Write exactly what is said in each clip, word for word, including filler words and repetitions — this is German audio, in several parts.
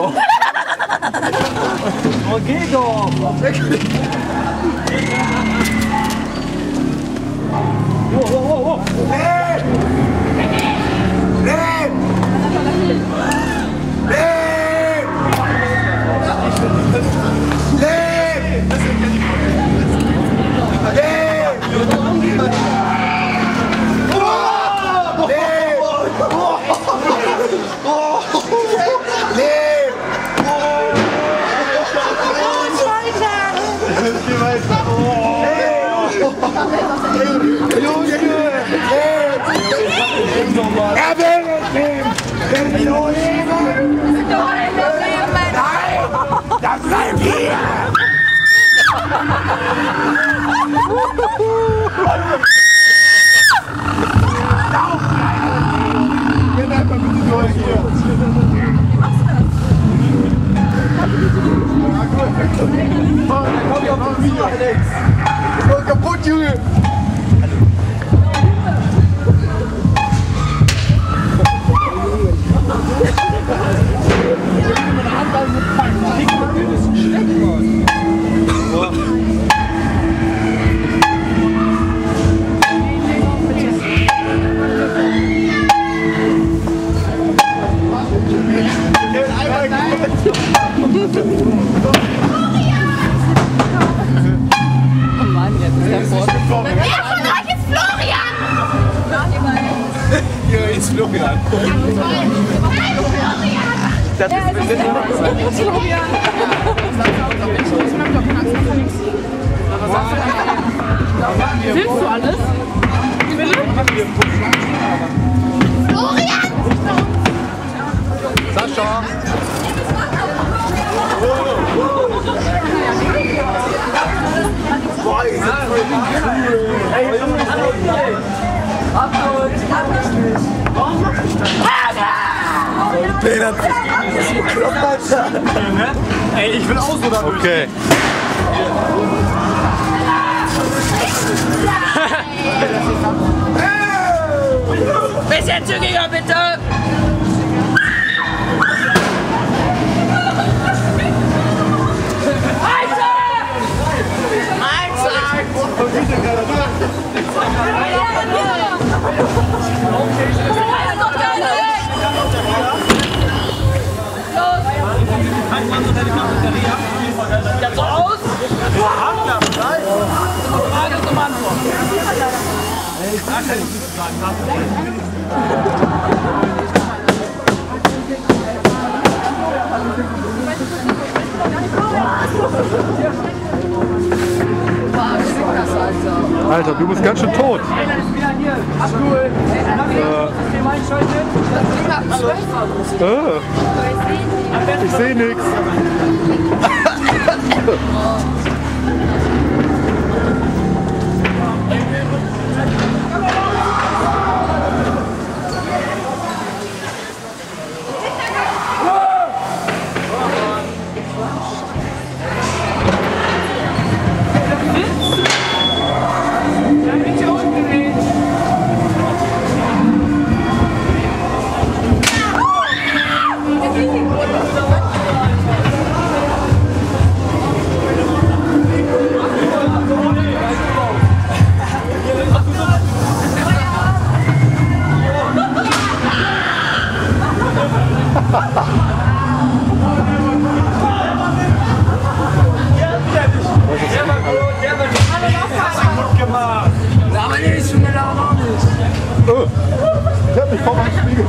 doch! Oh, geh doch! Oh, oh, oh, oh! Leb! Leb! Leb! Leb! Er will nicht leben! Er will nur leben! Nein! Dann bleib hier! Geh einfach bitte durch hier! Da kommt ja auf das Video, Alex! Oh, kaputt, Junge! Florian! Das ist bestimmt Florian! Filmst du alles? Florian! Sascha! Boah, ihr seid voll cool! Hey, Peter, das ist bekloppt, Alter. Ey, ich will auch so da. Okay. Bisschen zügiger, bitte! Jetzt so aus! Frage zum Antwort. Alter, du bist ganz schön tot. Äh. Äh. Ich sehe nichts. Ich hab mich vor meinem Spiegel.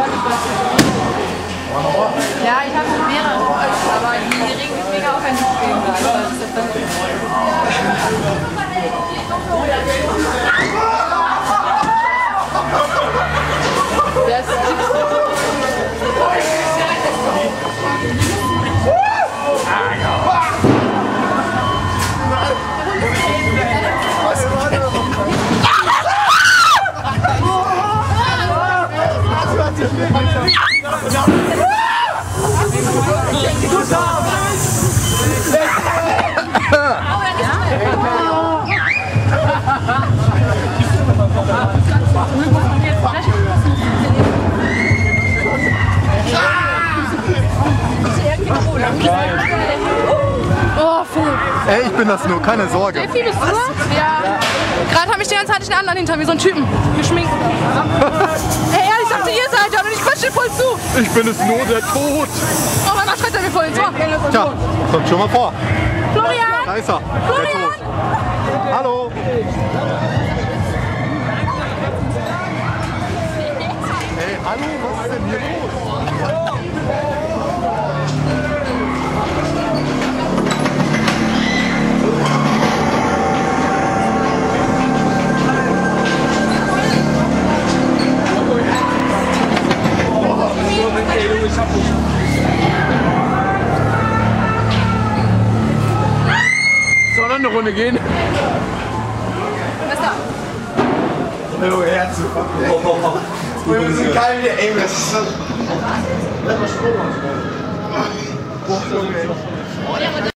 Ja, ich habe mehrere Holz, aber die regen mich mega auf, wenn ich spielen bleibe. Der ist oh, Philipp. Ey, ich bin das nur, keine Sorge. Steffi, bist du das? Ja. Gerade habe ich die ganze Zeit einen anderen hinter mir, so einen Typen, geschminkt. Ey, ehrlich, ich dachte, ihr seid aber ich quatsche voll zu. Ich bin es nur, der Tod. Oh, Mann, schreit er mir voll ins Ohr. Tja, kommt schon mal vor. Florian! Da ist er, der Tod. Hallo. Hey, hallo, was ist denn hier los? Soll noch eine Runde gehen? Was ist da? Hallo, Herzen. Wir müssen geil wieder, ey, das ist so... Lass mal Strom.